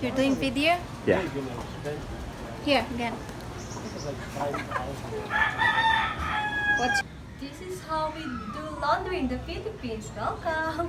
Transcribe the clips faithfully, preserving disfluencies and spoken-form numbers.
You're doing video? Yeah. Here, again. What's This is how we do laundry in the Philippines. Welcome!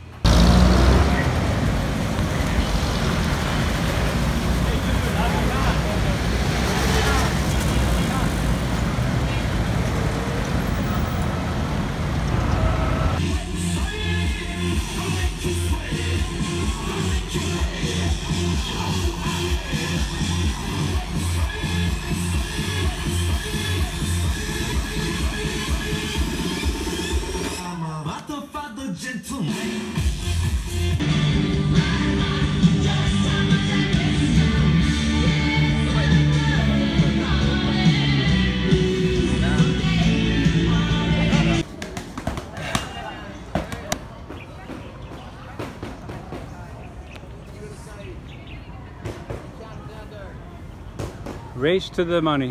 Race to the money.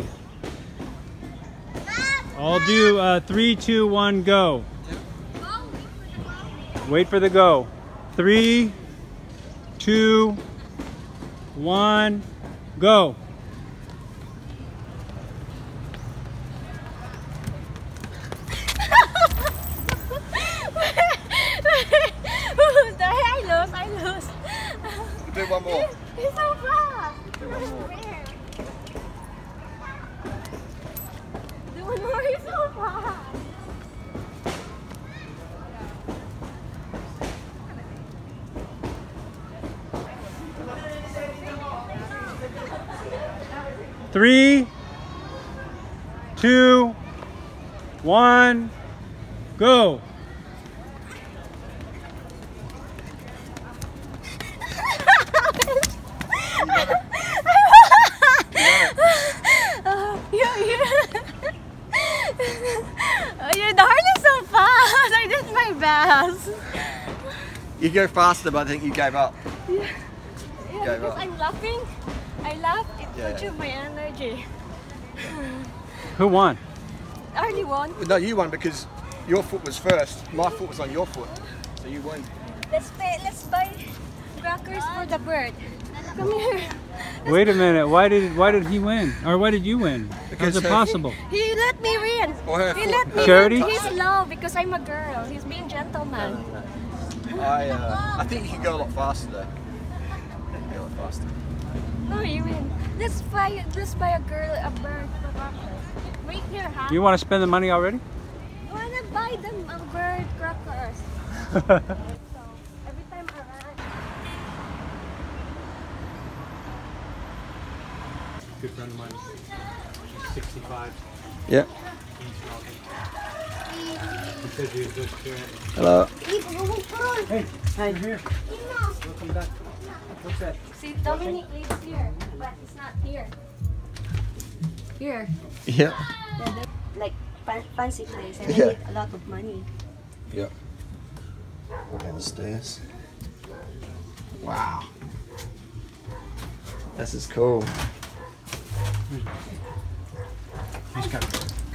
I'll do uh, three, two, one, go. Wait for the go. Three, two, one, go. I lose, I lose. Do one more. He's so fast. Do one more. Do one more, he's so fast. Three, two, one, go. Your darn is so fast. I did my best. You go faster, but I think you gave up. Yeah, yeah Gave because up. I'm laughing. I laugh. It Yeah. puts you my energy. Who won? I already won. No, you won because your foot was first. My foot was on your foot, so you won. Let's pay. Let's buy crackers for the bird. Come here. Wait a minute. Why did why did he win? Or why did you win? How Because is it her- possible? He let me win. Or her He foot. let me Charity? win. He's low because I'm a girl. He's being gentleman. I, uh, I think you can go a lot faster though. You can go a lot faster. No, you win. Let's buy. Let's buy a girl a bird for crackers. Wait here, huh? You want to spend the money already? I wanna buy them a bird crackers. So every time I run. Good friend of mine, sixty-five. Yeah. He said he was just here. Hello. Hey, hi, you're here. Welcome back. What's that? See, Dominic lives here, but he's not here. Here. Yeah. Like fan fancy place, and Yeah. I need a lot of money. Yeah. Down the stairs. Wow. This is cool. He's got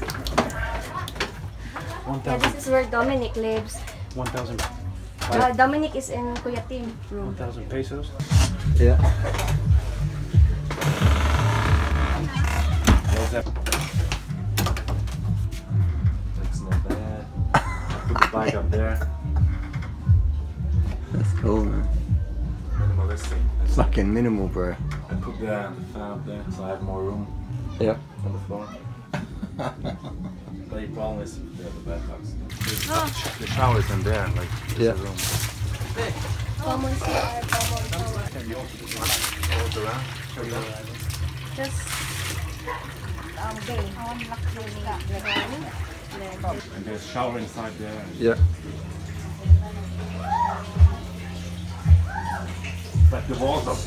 one Yeah, thousand. this is where Dominic lives. One thousand. Uh, Dominic is in Kuya Tim room. One thousand pesos. Yeah. What's that? That's not bad. Put the bike up there. That's cool, man. Minimalistic. Fucking minimal, bro. I put the, the fan up there so I have more room Yep. on the floor. But the problem is the, the bathtubs. Oh. The shower's in there, like this Yeah. room. Common C R, common shower. Hold around. Show you around. Just um, bay. And there's a shower inside there. Yeah. But the walls up.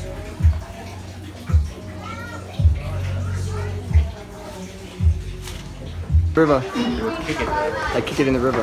River. They would kick it. They kick it in the river.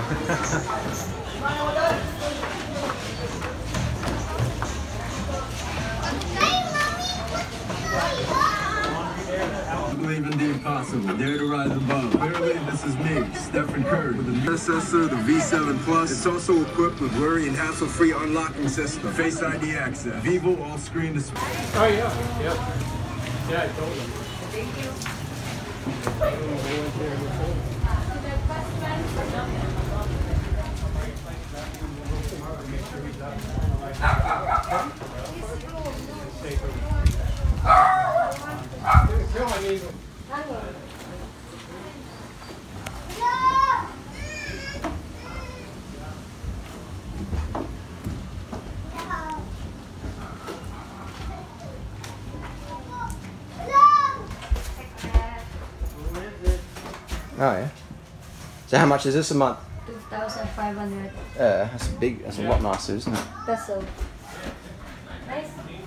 I believe in the possible. Dare to rise above. Clearly, this is me, Stephen Curry, with the predecessor, the V seven Plus. It's also equipped with worry and hassle-free unlocking system, Face I D access, Vivo all-screen display. Oh yeah, yeah, yeah. I told them. Thank you. Oh yeah. So how much is this a month? two thousand five hundred Uh, that's a big, that's a lot nicer, isn't it? peso. Nice.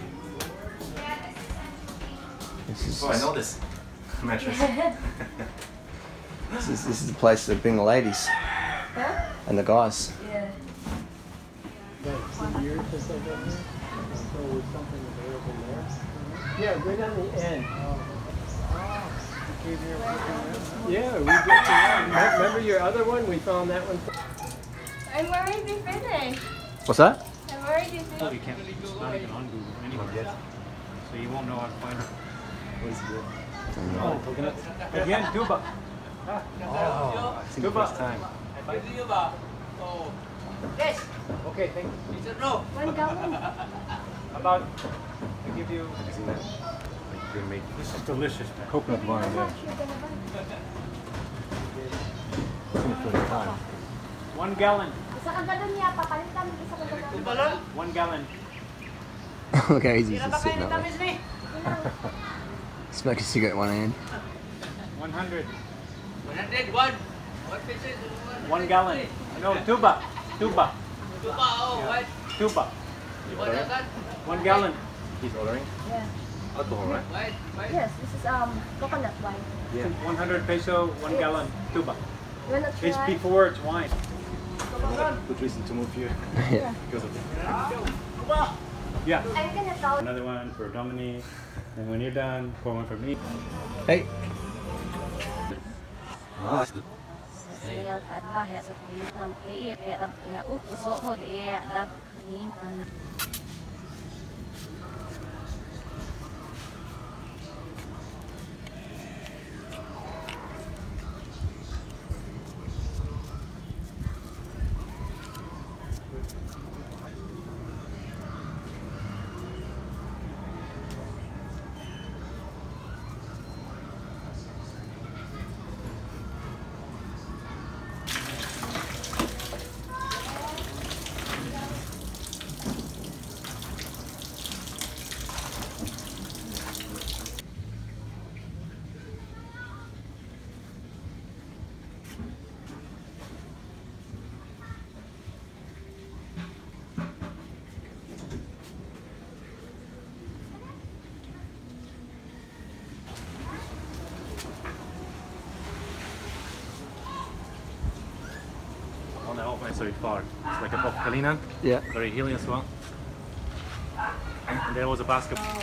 This is, Oh, I know this mattress. this is, this is the place to bring the ladies Huh? and the guys. Yeah. That's the year to set up here. So with something available there. Yeah, right on the end. Yeah, we get to that. Remember your other one? We found that one. I'm already finished. What's that? I'm already finished. You can't, it's not even on Google anywhere. So you won't know how to find it. What is it? Oh, coconut. Again, tuba. Oh, it's the first time. Yes. Okay, thank you. One gallon. About, I give you, this is delicious, man. Coconut How wine, much yeah. you gonna buy? For the time. One gallon. Isa ka galon niya, papalit kami isa ka galon. One gallon. Look how easy he's just sitting up there. Smoke a cigarette in one hand. One hundred. one hundred one. What pieces? One gallon. No, tuba. Tuba. Tuba, oh, what? Tuba. What is that? One gallon. He's ordering. Yeah. Alcohol, right? What? What? Yes, this is um coconut wine. Yeah. one hundred peso, one Yes. gallon. Tuba. You wanna try? It's before it's wine. Good reason to move here. Yeah. Because of that. Yeah. I'm gonna tell Another one for Dominique. And when you're done, pour one for me. Hey. Sayang at bahaya sa kulit ng kaya kaya ang pinaupuso ko kaya ang hintan. On the open, so far. It's like a Kalina. Yeah. Very healing as well. And there was a basketball.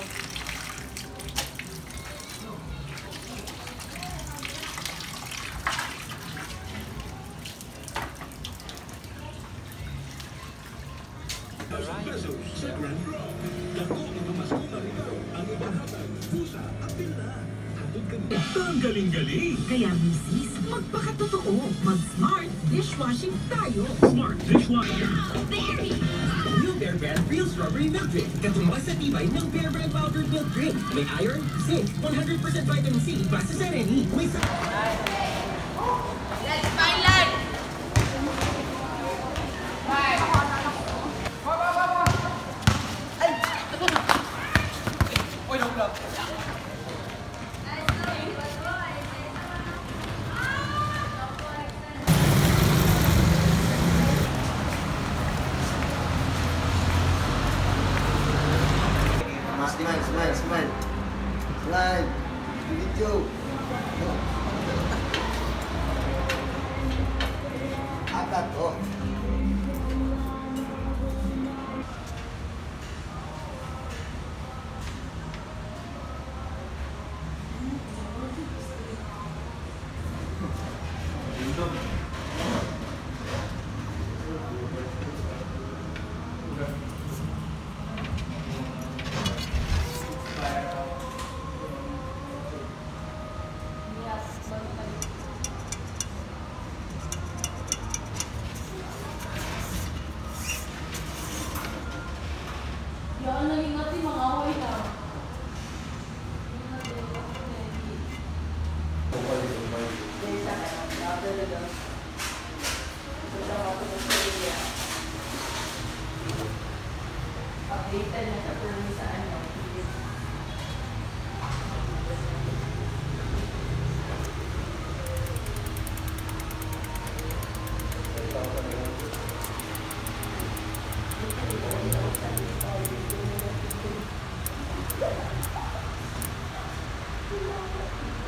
Ang galing-galing! Kaya misis, magpakatotoo. Mag-smart dishwashing tayo. Smart dishwasher. Berry! New Bear Brand Real Strawberry Milk Drink. Katumbas sa tibay ng Bear Brand Powdered Milk Drink. May iron, zinc, one hundred percent vitamin C, basta sa Reni. May sa... Let's find life! Smile, smile, smile. Smile. Video. Apat, oh. Yan, naging natin mga away na. Updated na sa kung sa ano. Thank you.